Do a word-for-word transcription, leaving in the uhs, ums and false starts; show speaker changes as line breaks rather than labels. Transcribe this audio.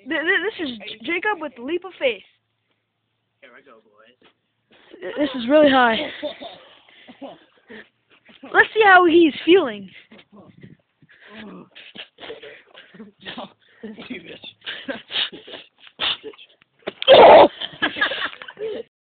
Th th this is J Jacob with the leap of faith.
Here we go, boys.
This is really high. Let's see how he's feeling.
No, this is